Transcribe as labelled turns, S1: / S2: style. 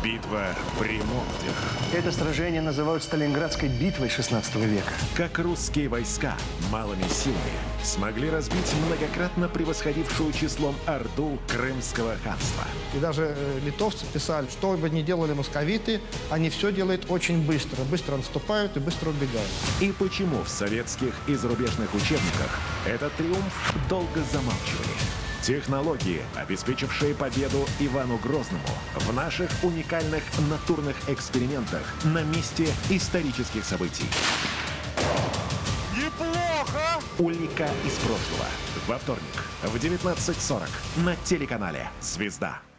S1: Битва при Молоде.
S2: Это сражение называют Сталинградской битвой 16 века.
S1: Как русские войска малыми силами смогли разбить многократно превосходившую числом Орду Крымского ханства.
S3: И даже литовцы писали, что бы ни делали московиты, они все делают очень быстро. Быстро наступают и быстро убегают.
S1: И почему в советских и зарубежных учебниках этот триумф долго замалчивали? Технологии, обеспечившие победу Ивану Грозному в наших уникальных натурных экспериментах на месте исторических событий.
S4: Неплохо!
S1: Улика из прошлого. Во вторник в 19:40 на телеканале «Звезда».